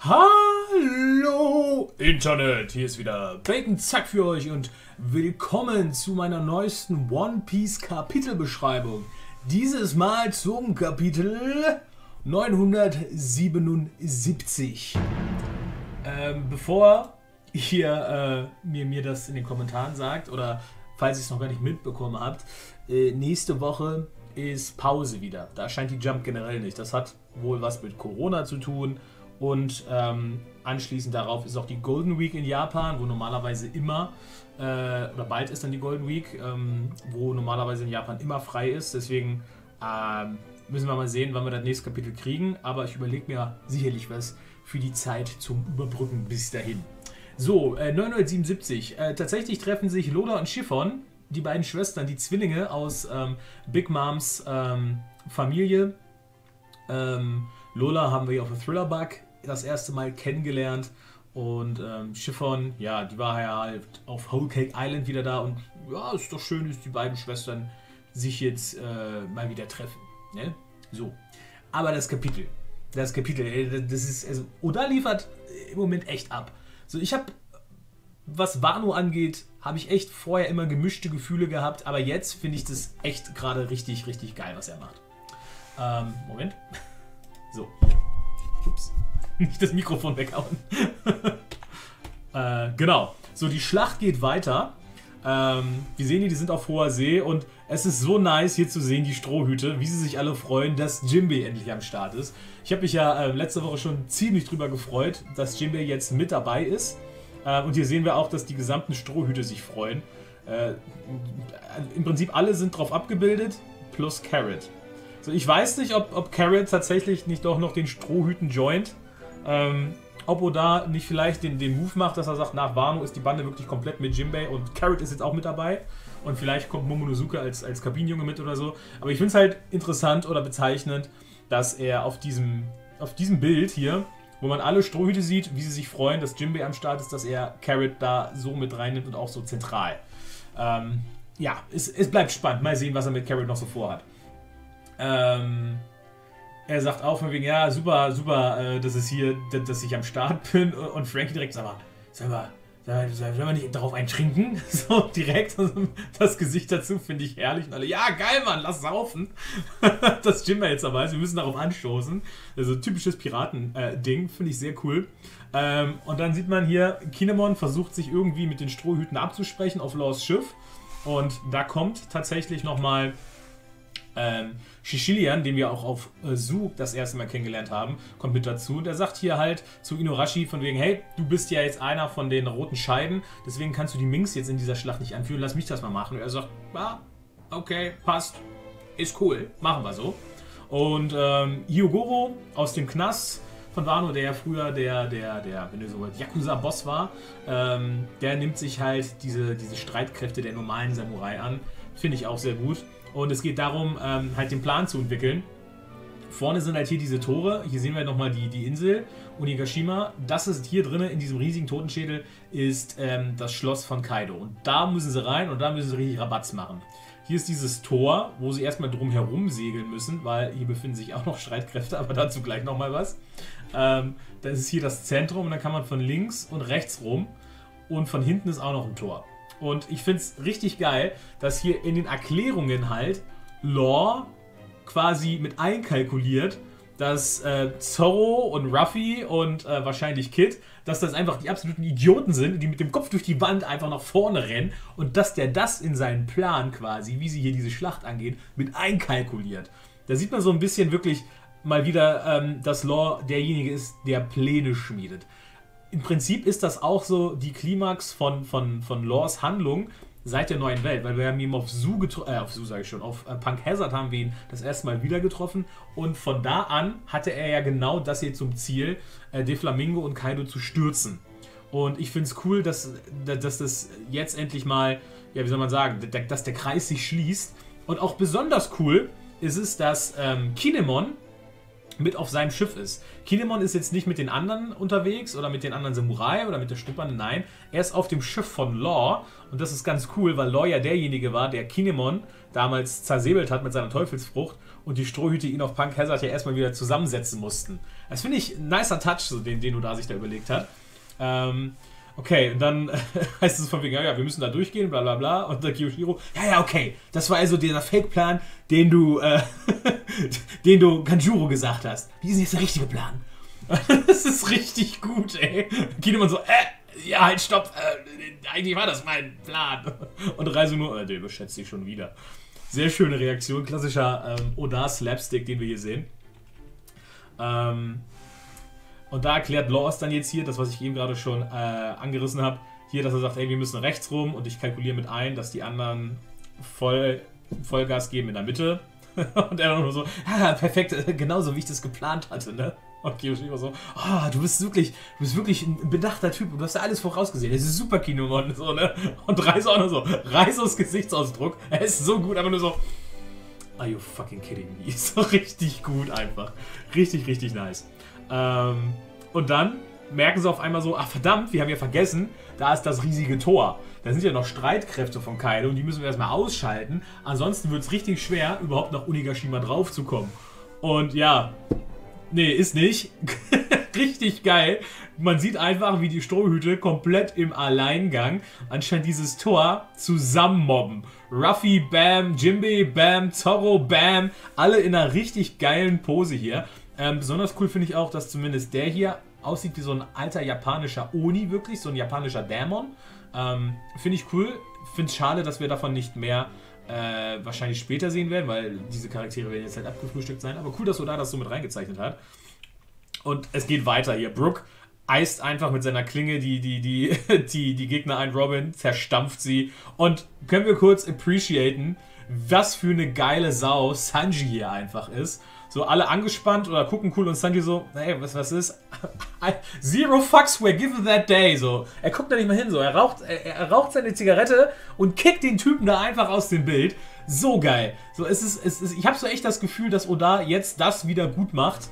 Hallo Internet, hier ist wieder Bacon Zack für euch und willkommen zu meiner neuesten One Piece Kapitelbeschreibung. Dieses Mal zum Kapitel 977. Bevor ihr mir das in den Kommentaren sagt oder falls ihr es noch gar nicht mitbekommen habt, nächste Woche ist Pause wieder. Da erscheint die Jump generell nicht. Das hat wohl was mit Corona zu tun. Und anschließend darauf ist auch die Golden Week in Japan, wo normalerweise immer, oder bald ist dann die Golden Week, wo normalerweise in Japan immer frei ist. Deswegen müssen wir mal sehen, wann wir das nächste Kapitel kriegen. Aber ich überlege mir sicherlich was für die Zeit zum Überbrücken bis dahin. So, 977. Tatsächlich treffen sich Lola und Chiffon, die beiden Schwestern, die Zwillinge aus Big Moms Familie. Lola haben wir hier auf der Thriller-Bug das erste Mal kennengelernt und Chiffon, ja, die war ja halt auf Whole Cake Island wieder da und ja, ist doch schön, dass die beiden Schwestern sich jetzt mal wieder treffen, ne? So, aber das Kapitel, das ist, also, Oda liefert im Moment echt ab. So, ich habe, was Wano angeht, habe ich echt vorher immer gemischte Gefühle gehabt, aber jetzt finde ich das echt gerade richtig geil, was er macht. Moment. So. Ups. Nicht das Mikrofon weghauen. Genau. So, die Schlacht geht weiter. Wir sehen hier, die sind auf hoher See und es ist so nice hier zu sehen, die Strohhüte, wie sie sich alle freuen, dass Jinbei endlich am Start ist. Ich habe mich ja letzte Woche schon ziemlich drüber gefreut, dass Jinbei jetzt mit dabei ist. Und hier sehen wir auch, dass die gesamten Strohhüte sich freuen. Im Prinzip alle sind drauf abgebildet, plus Carrot. So, ich weiß nicht, ob Carrot tatsächlich nicht doch noch den Strohhüten joint. Ob Oda nicht vielleicht den Move macht, dass er sagt, nach Wano ist die Bande wirklich komplett mit Jinbei und Carrot ist jetzt auch mit dabei. Und vielleicht kommt Momonosuke als Kabinenjunge mit oder so. Aber ich finde es halt interessant oder bezeichnend, dass er auf diesem Bild hier, wo man alle Strohhüte sieht, wie sie sich freuen, dass Jinbei am Start ist, dass er Carrot da so mit reinnimmt und auch so zentral. Ja, es bleibt spannend. Mal sehen, was er mit Carrot noch so vorhat. Er sagt auch von wegen, ja, super, dass ich am Start bin. Und Frankie direkt sagt, sollen wir nicht darauf eintrinken? So direkt das Gesicht dazu finde ich herrlich. Und alle, ja, geil, Mann, lass saufen. Das Jinbei jetzt dabei ist, wir müssen darauf anstoßen. Also typisches Piraten-Ding, finde ich sehr cool. Und dann sieht man hier, Kinemon versucht sich irgendwie mit den Strohhüten abzusprechen auf Laws Schiff. Und da kommt tatsächlich nochmal Shishilian, den wir auch auf Zoo das erste Mal kennengelernt haben, kommt mit dazu. Und er sagt hier halt zu Inuarashi von wegen, hey, du bist ja jetzt einer von den roten Scheiden, deswegen kannst du die Minks jetzt in dieser Schlacht nicht anführen, lass mich das mal machen. Und er sagt, ah, okay, passt, ist cool, machen wir so. Und Hyogoro aus dem Knast von Wano, der ja früher der wenn du so wollt, Yakuza-Boss war, der nimmt sich halt diese Streitkräfte der normalen Samurai an. Finde ich auch sehr gut. Und es geht darum, halt den Plan zu entwickeln. Vorne sind halt hier diese Tore. Hier sehen wir nochmal die Insel Onigashima. Das ist hier drinnen in diesem riesigen Totenschädel ist das Schloss von Kaido. Und da müssen sie rein und da müssen sie richtig Rabatz machen. Hier ist dieses Tor, wo sie erstmal drum herum segeln müssen, weil hier befinden sich auch noch Streitkräfte, aber dazu gleich nochmal was. Das ist hier das Zentrum und dann kann man von links und rechts rum und von hinten ist auch noch ein Tor. Und ich finde es richtig geil, dass hier in den Erklärungen halt Law quasi mit einkalkuliert, dass Zorro und Ruffy und wahrscheinlich Kid, dass das einfach die absoluten Idioten sind, die mit dem Kopf durch die Wand einfach nach vorne rennen und dass der das in seinen Plan quasi, wie sie hier diese Schlacht angeht, mit einkalkuliert. Da sieht man so ein bisschen wirklich mal wieder, dass Law derjenige ist, der Pläne schmiedet. Im Prinzip ist das auch so die Klimax von Laws Handlung seit der neuen Welt, weil wir haben ihn auf Punk Hazard haben wir ihn das erste Mal wieder getroffen und von da an hatte er ja genau das hier zum Ziel, Doflamingo und Kaido zu stürzen. Und ich finde es cool, dass das jetzt endlich mal, ja, wie soll man sagen, dass der Kreis sich schließt. Und auch besonders cool ist es, dass Kinemon mit auf seinem Schiff ist. Kinemon ist jetzt nicht mit den anderen unterwegs oder mit den anderen Samurai oder mit der Schnuppern, nein. Er ist auf dem Schiff von Law und das ist ganz cool, weil Law ja derjenige war, der Kinemon damals zersäbelt hat mit seiner Teufelsfrucht und die Strohhüte ihn auf Punk Hazard ja erstmal wieder zusammensetzen mussten. Das finde ich ein nicer Touch, so den Oda sich da überlegt hat. Okay, und dann heißt es von wegen, ja, wir müssen da durchgehen, bla bla bla. Und der Kiyoshiro, ja, okay, das war also dieser Fake-Plan, den du Kanjuro gesagt hast. Wie ist denn jetzt der richtige Plan? Das ist richtig gut, ey. Kinemon so, ja, halt, stopp, eigentlich war das mein Plan. Und Reisu nur, der überschätzt sich schon wieder. Sehr schöne Reaktion, klassischer Oda-Slapstick, den wir hier sehen. Und da erklärt Laws dann jetzt hier, das was ich eben gerade schon angerissen habe, hier, dass er sagt, ey, wir müssen rechts rum und ich kalkuliere mit ein, dass die anderen Vollgas geben in der Mitte. Und er dann nur so, ja, perfekt, genauso wie ich das geplant hatte, ne? Und Kiyoshiro so, du bist wirklich ein bedachter Typ und du hast ja alles vorausgesehen. Das ist super Kinemon, so, ne? Und Reiso auch nur so, Reisos Gesichtsausdruck, er ist so gut, aber nur so, are you fucking kidding me? So richtig gut einfach. Richtig, richtig nice. Und dann merken sie auf einmal so, ach verdammt, wir haben ja vergessen, da ist das riesige Tor. Da sind ja noch Streitkräfte von Kaido und die müssen wir erstmal ausschalten. Ansonsten wird es richtig schwer, überhaupt nach Onigashima draufzukommen. Und ja, nee, ist nicht. Richtig geil. Man sieht einfach, wie die Strohhüte komplett im Alleingang anscheinend dieses Tor zusammenmobben. Ruffy, bam, Jinbei, bam, Zorro, bam. Alle in einer richtig geilen Pose hier. Besonders cool finde ich auch, dass zumindest der hier aussieht wie so ein alter japanischer Oni, wirklich, so ein japanischer Dämon. Finde ich cool. Finde es schade, dass wir davon nicht mehr wahrscheinlich später sehen werden, weil diese Charaktere werden jetzt halt abgefrühstückt sein. Aber cool, dass Oda das so mit reingezeichnet hat. Und es geht weiter hier. Brook eist einfach mit seiner Klinge die Gegner ein. Robin zerstampft sie. Und können wir kurz appreciaten, was für eine geile Sau Sanji hier einfach ist. So alle angespannt oder gucken cool und Sanji so, hey, was ist? Zero fucks were given that day. So, er guckt da nicht mal hin, so, er raucht seine Zigarette und kickt den Typen da einfach aus dem Bild. So geil. So, ich habe so echt das Gefühl, dass Oda jetzt das wieder gut macht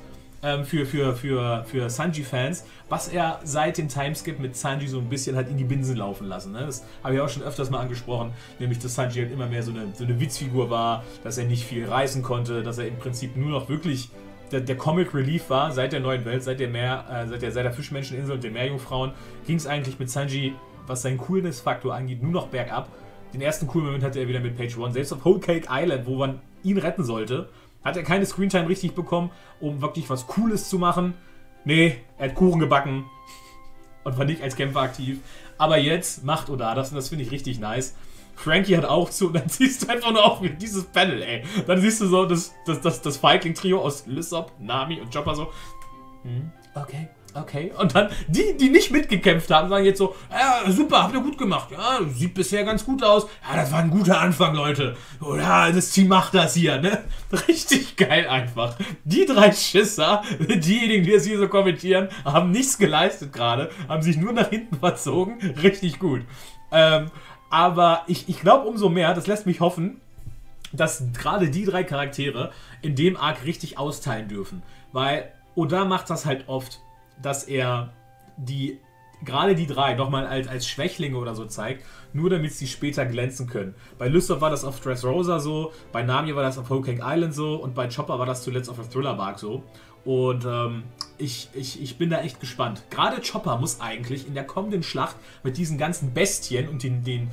für Sanji-Fans, was er seit dem Timeskip mit Sanji so ein bisschen halt in die Binsen laufen lassen. Ne? Das habe ich auch schon öfters mal angesprochen, nämlich dass Sanji halt immer mehr so eine Witzfigur war, dass er nicht viel reißen konnte, dass er im Prinzip nur noch wirklich der Comic Relief war seit der neuen Welt, seit der Fischmenscheninsel und den Meerjungfrauen, ging es eigentlich mit Sanji, was seinen Coolness-Faktor angeht, nur noch bergab. Den ersten coolen Moment hatte er wieder mit Page One, selbst auf Whole Cake Island, wo man ihn retten sollte, hat er keine Screentime richtig bekommen, um wirklich was Cooles zu machen. Nee, er hat Kuchen gebacken und war nicht als Kämpfer aktiv. Aber jetzt macht Oda das und das finde ich richtig nice. Frankie hat auch zu und dann siehst du einfach nur auch wieder dieses Panel, ey. Dann siehst du so das Feigling-Trio aus Lysop, Nami und Chopper so. Okay. Und dann die nicht mitgekämpft haben, sagen jetzt so, ja, super, habt ihr gut gemacht. Ja, sieht bisher ganz gut aus. Ja, das war ein guter Anfang, Leute. Oder das Team macht das hier, ne? Richtig geil einfach. Die drei Schisser, diejenigen, die es hier so kommentieren, haben nichts geleistet gerade, haben sich nur nach hinten verzogen. Richtig gut. Aber ich glaube umso mehr, das lässt mich hoffen, dass gerade die drei Charaktere in dem Arc richtig austeilen dürfen. Weil Oda macht das halt oft, dass er gerade die drei nochmal als Schwächlinge oder so zeigt, nur damit sie später glänzen können. Bei Lysop war das auf Dressrosa so, bei Nami war das auf Whole Cake Island so und bei Chopper war das zuletzt auf der Thriller Bark so. Und ich bin da echt gespannt. Gerade Chopper muss eigentlich in der kommenden Schlacht mit diesen ganzen Bestien und den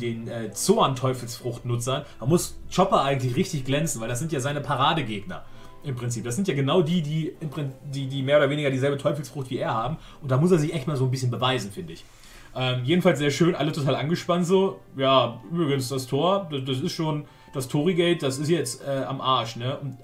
Zoan-Teufelsfruchtnutzern, da muss Chopper eigentlich richtig glänzen, weil das sind ja seine Paradegegner. Im Prinzip. Das sind ja genau die mehr oder weniger dieselbe Teufelsfrucht wie er haben. Und da muss er sich echt mal so ein bisschen beweisen, finde ich. Jedenfalls sehr schön, alle total angespannt so. Ja, übrigens, das Tor, das ist schon, das Torigate, das ist jetzt am Arsch, ne? Und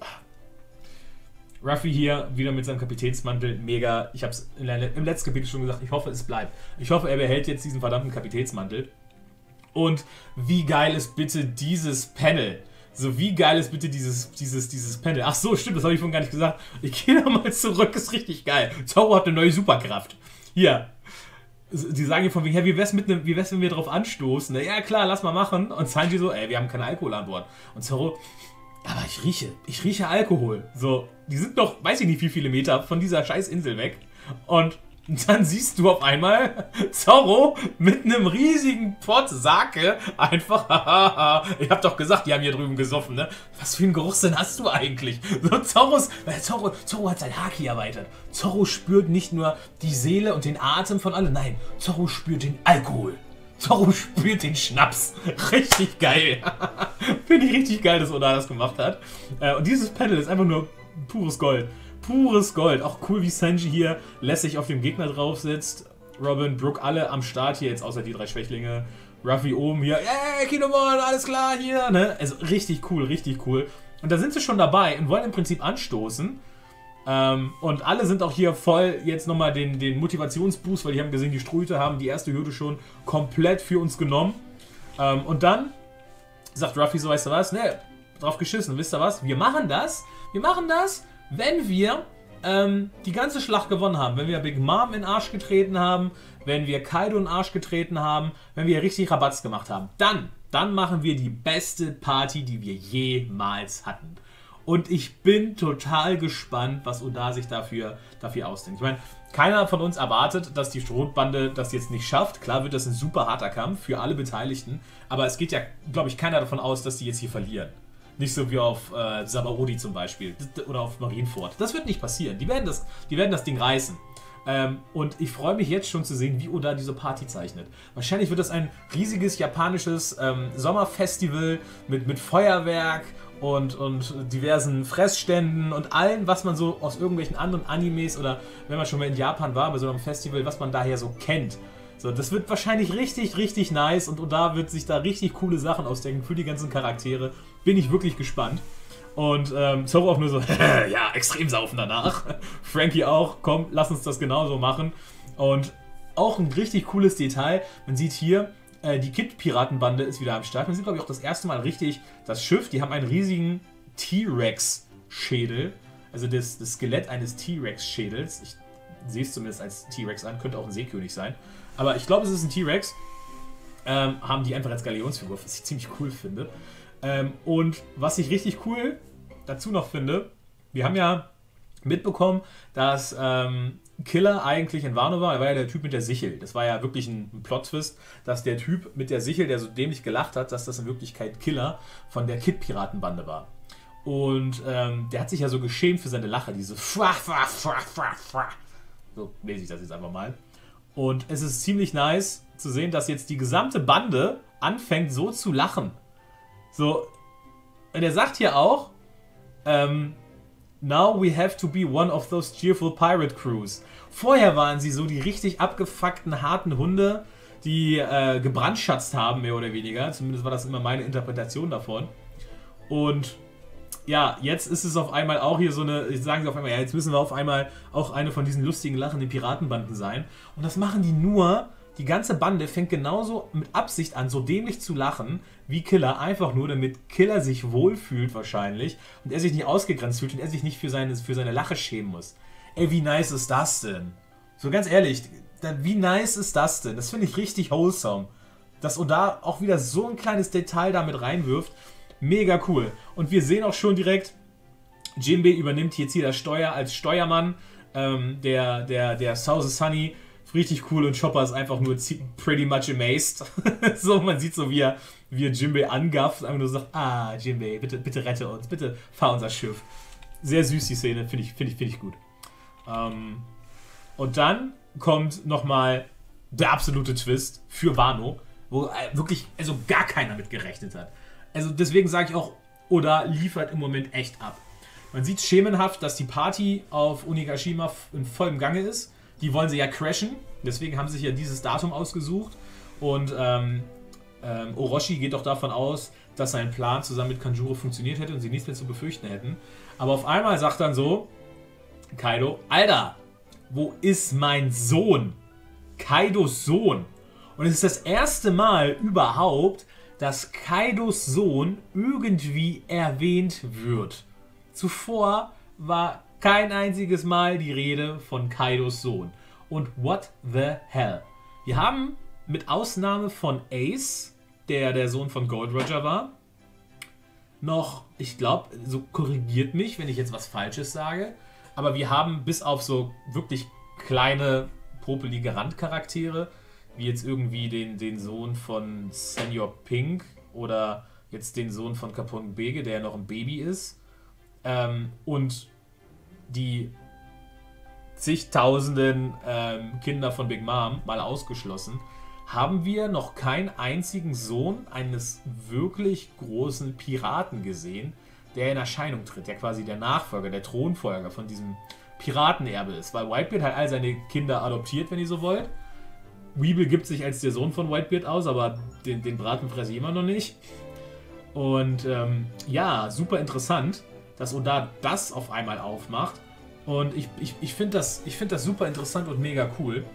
Ruffy hier wieder mit seinem Kapitänsmantel, mega. Ich habe es im letzten Kapitel schon gesagt, ich hoffe, es bleibt. Ich hoffe, er behält jetzt diesen verdammten Kapitänsmantel. Und wie geil ist bitte dieses Panel? So, wie geil ist bitte dieses Panel? Ach so, stimmt, das habe ich vorhin gar nicht gesagt. Ich gehe nochmal zurück, ist richtig geil. Zorro hat eine neue Superkraft. Hier. Die sagen hier von wegen, hey, wie wär's, wenn wir drauf anstoßen? Na, ja, klar, lass mal machen. Und Sanji so, ey, wir haben keinen Alkohol an Bord. Und Zorro, aber ich rieche Alkohol. So, die sind noch, weiß ich nicht wie viele Meter von dieser scheiß Insel weg. Und dann siehst du auf einmal Zorro mit einem riesigen Pott Sake einfach, ich hab doch gesagt, die haben hier drüben gesoffen, ne? Was für einen Geruchssinn hast du eigentlich? So Zorro hat sein Haki erweitert. Zorro spürt nicht nur die Seele und den Atem von allen, nein, Zorro spürt den Alkohol. Zorro spürt den Schnaps. Richtig geil. Finde ich richtig geil, dass Oda das gemacht hat. Und dieses Panel ist einfach nur pures Gold. Pures Gold. Auch cool, wie Sanji hier lässig auf dem Gegner drauf sitzt. Robin, Brook, alle am Start hier, jetzt außer die 3 Schwächlinge. Ruffy oben hier. Kinemon, alles klar hier. Ne? Also richtig cool, richtig cool. Und da sind sie schon dabei und wollen im Prinzip anstoßen. Und alle sind auch hier voll jetzt nochmal den Motivationsboost, weil die haben gesehen, die Strute haben die erste Hürde schon komplett für uns genommen. Und dann sagt Ruffy so, weißt du was? Ne, drauf geschissen. Wisst ihr was? Wir machen das, wenn wir die ganze Schlacht gewonnen haben. Wenn wir Big Mom in den Arsch getreten haben, wenn wir Kaido in den Arsch getreten haben, wenn wir richtig Rabatz gemacht haben. Dann machen wir die beste Party, die wir jemals hatten. Und ich bin total gespannt, was Oda sich dafür ausdenkt. Ich meine, keiner von uns erwartet, dass die Strohbande das jetzt nicht schafft. Klar wird das ein super harter Kampf für alle Beteiligten. Aber es geht ja, glaube ich, keiner davon aus, dass die jetzt hier verlieren. Nicht so wie auf Sabaody zum Beispiel oder auf Marineford. Das wird nicht passieren. Die werden das Ding reißen. Und ich freue mich jetzt schon zu sehen, wie Oda diese Party zeichnet. Wahrscheinlich wird das ein riesiges japanisches Sommerfestival mit Feuerwerk und diversen Fressständen und allem, was man so aus irgendwelchen anderen Animes oder wenn man schon mal in Japan war, bei so einem Festival, was man daher so kennt. So, das wird wahrscheinlich richtig, richtig nice und Oda wird sich da richtig coole Sachen ausdenken für die ganzen Charaktere. Bin ich wirklich gespannt. Und Zorro auch nur so, ja, extrem saufen danach. Frankie auch, komm, lass uns das genauso machen. Und auch ein richtig cooles Detail, man sieht hier, die Kid-Piratenbande ist wieder am Start. Man sieht, glaube ich, auch das erste Mal richtig das Schiff. Die haben einen riesigen T-Rex-Schädel. Also das Skelett eines T-Rex-Schädels. Ich sehe es zumindest als T-Rex an, könnte auch ein Seekönig sein. Aber ich glaube, es ist ein T-Rex. Haben die einfach als Galionsfigur, was ich ziemlich cool finde. Und was ich richtig cool dazu noch finde, wir haben ja mitbekommen, dass Killer eigentlich in Wano war. Er war ja der Typ mit der Sichel. Das war ja wirklich ein Plot-Twist, dass der Typ mit der Sichel, der so dämlich gelacht hat, dass das in Wirklichkeit Killer von der Kid-Piratenbande war. Und der hat sich ja so geschämt für seine Lache, diese so lese ich das jetzt einfach mal. Und es ist ziemlich nice zu sehen, dass jetzt die gesamte Bande anfängt so zu lachen. So, und er sagt hier auch, now we have to be one of those cheerful pirate crews. Vorher waren sie so die richtig abgefuckten, harten Hunde, die gebrandschatzt haben, mehr oder weniger. Zumindest war das immer meine Interpretation davon. Und ja, jetzt ist es auf einmal auch hier so eine, sagen sie auf einmal, ja, jetzt müssen wir auf einmal auch eine von diesen lustigen, lachenden Piratenbanden sein. Und das machen die nur, die ganze Bande fängt genauso mit Absicht an, so dämlich zu lachen, wie Killer, einfach nur, damit Killer sich wohlfühlt wahrscheinlich und er sich nicht ausgegrenzt fühlt und er sich nicht für seine Lache schämen muss. Ey, wie nice ist das denn? So ganz ehrlich, wie nice ist das denn? Das finde ich richtig wholesome. Dass Oda auch wieder so ein kleines Detail damit reinwirft. Mega cool. Und wir sehen auch schon direkt, Jinbei übernimmt jetzt hier das Steuer als Steuermann. Der South Sunny, richtig cool und Chopper ist einfach nur pretty much amazed. So, man sieht so, wie er Jinbei angafft und einfach nur sagt, Jinbei, bitte rette uns, bitte fahr unser Schiff. Sehr süß die Szene, finde ich gut. Und dann kommt nochmal der absolute Twist für Wano, wo wirklich also gar keiner mit gerechnet hat. Also deswegen sage ich auch, Oda liefert im Moment echt ab. Man sieht schemenhaft, dass die Party auf Onigashima in vollem Gange ist. Die wollen sie ja crashen, deswegen haben sie sich ja dieses Datum ausgesucht. Und Orochi geht doch davon aus, dass sein Plan zusammen mit Kanjuro funktioniert hätte und sie nichts mehr zu befürchten hätten. Aber auf einmal sagt dann so Kaido, Alter, wo ist mein Sohn? Kaidos Sohn. Und es ist das erste Mal überhaupt, dass Kaidos Sohn irgendwie erwähnt wird. Zuvor war kein einziges Mal die Rede von Kaidos Sohn. Und what the hell? Wir haben mit Ausnahme von Ace, der Sohn von Gold Roger war, noch, ich glaube, so korrigiert mich, wenn ich jetzt was Falsches sage, aber wir haben bis auf so wirklich kleine, popelige Randcharaktere, wie jetzt irgendwie den Sohn von Senior Pink oder jetzt den Sohn von Capone Bege, der ja noch ein Baby ist, und die zigtausenden Kinder von Big Mom mal ausgeschlossen, haben wir noch keinen einzigen Sohn eines wirklich großen Piraten gesehen, der in Erscheinung tritt, der quasi der Nachfolger, der Thronfolger von diesem Piratenerbe ist, weil Whitebeard halt all seine Kinder adoptiert, wenn ihr so wollt. Weeble gibt sich als der Sohn von Whitebeard aus, aber den Braten fresse ich immer noch nicht. Und ja, super interessant, dass Oda das auf einmal aufmacht. Und ich finde das super interessant und mega cool.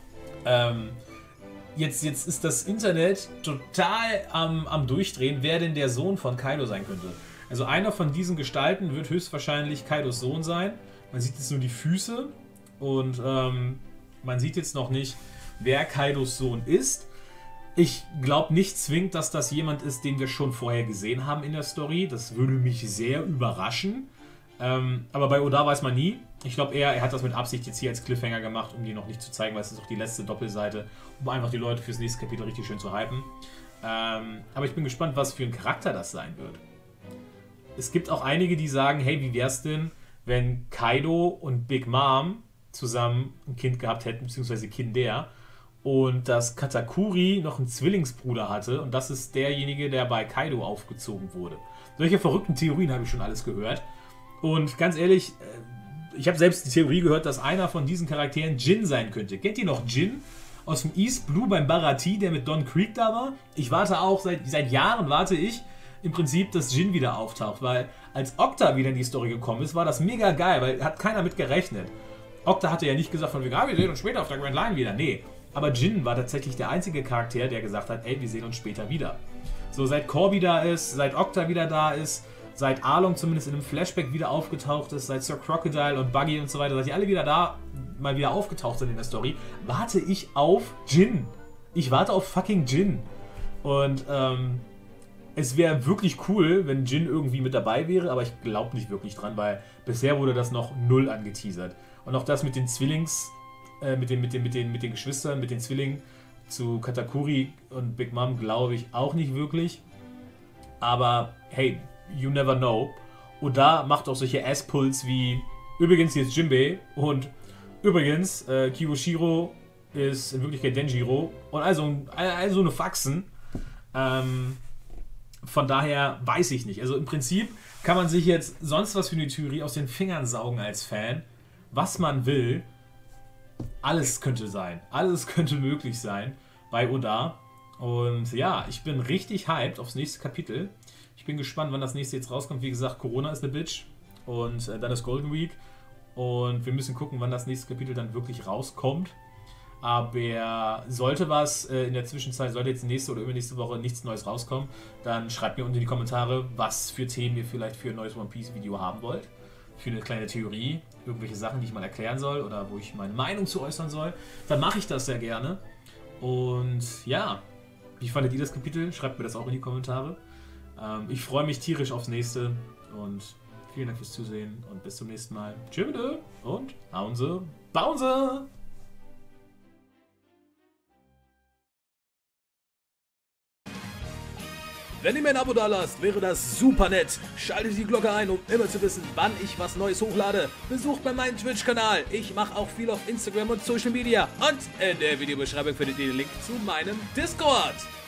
Jetzt ist das Internet total am Durchdrehen, wer denn der Sohn von Kaido sein könnte. Also einer von diesen Gestalten wird höchstwahrscheinlich Kaidos Sohn sein. Man sieht jetzt nur die Füße und man sieht jetzt noch nicht, wer Kaidos Sohn ist. Ich glaube nicht zwingend, dass das jemand ist, den wir schon vorher gesehen haben in der Story. Das würde mich sehr überraschen. Aber bei Oda weiß man nie. Ich glaube er hat das mit Absicht jetzt hier als Cliffhanger gemacht, um die noch nicht zu zeigen, weil es ist auch die letzte Doppelseite, um einfach die Leute fürs nächste Kapitel richtig schön zu hypen. Aber ich bin gespannt, was für ein Charakter das sein wird. Es gibt auch einige, die sagen, hey, wie wär's denn, wenn Kaido und Big Mom zusammen ein Kind gehabt hätten, beziehungsweise Kinder, und dass Katakuri noch einen Zwillingsbruder hatte und das ist derjenige, der bei Kaido aufgezogen wurde. Solche verrückten Theorien habe ich schon alles gehört. Und ganz ehrlich, ich habe selbst die Theorie gehört, dass einer von diesen Charakteren Jin sein könnte. Kennt ihr noch Jin aus dem East Blue beim Baratie, der mit Don Creek da war? Ich warte auch, seit Jahren warte ich im Prinzip, dass Jin wieder auftaucht, weil als Okta wieder in die Story gekommen ist, war das mega geil, weil hat keiner mit gerechnet. Okta hatte ja nicht gesagt von wegen, wir sehen uns später auf der Grand Line wieder. Nee, aber Jin war tatsächlich der einzige Charakter, der gesagt hat, ey, wir sehen uns später wieder. So, seit Corby da ist, seit Okta wieder da ist, seit Arlong zumindest in einem Flashback wieder aufgetaucht ist, seit Sir Crocodile und Buggy und so weiter, seit die alle wieder da mal wieder aufgetaucht sind in der Story, warte ich auf Jin. Ich warte auf fucking Jin. Und es wäre wirklich cool, wenn Jin irgendwie mit dabei wäre, aber ich glaube nicht wirklich dran, weil bisher wurde das noch null angeteasert. Und auch das mit den mit den Geschwistern, mit den Zwillingen zu Katakuri und Big Mom glaube ich auch nicht wirklich. Aber hey, you never know. Oda macht auch solche Ass-Pulls wie übrigens hier ist Jinbei und übrigens Kiyoshiro ist in Wirklichkeit Denjiro und also eine Faxen. Von daher weiß ich nicht. Also im Prinzip kann man sich jetzt sonst was für eine Theorie aus den Fingern saugen als Fan. Was man will. Alles könnte sein. Alles könnte möglich sein bei Oda. Und ja, ich bin richtig hyped aufs nächste Kapitel. Ich bin gespannt, wann das nächste jetzt rauskommt. Wie gesagt, Corona ist eine Bitch. Und dann ist Golden Week. Und wir müssen gucken, wann das nächste Kapitel dann wirklich rauskommt. Aber sollte was in der Zwischenzeit, sollte jetzt nächste oder übernächste Woche nichts Neues rauskommen, dann schreibt mir unten in die Kommentare, was für Themen ihr vielleicht für ein neues One Piece Video haben wollt. Für eine kleine Theorie, irgendwelche Sachen, die ich mal erklären soll oder wo ich meine Meinung zu äußern soll. Dann mache ich das sehr gerne. Und ja, wie fandet ihr das Kapitel? Schreibt mir das auch in die Kommentare. Ich freue mich tierisch aufs nächste und vielen Dank fürs Zusehen und bis zum nächsten Mal. Tschüss und hauen Sie, bauen Sie! Wenn ihr mir ein Abo da lasst, wäre das super nett. Schaltet die Glocke ein, um immer zu wissen, wann ich was Neues hochlade. Besucht bei meinem Twitch-Kanal. Ich mache auch viel auf Instagram und Social Media. Und in der Videobeschreibung findet ihr den Link zu meinem Discord.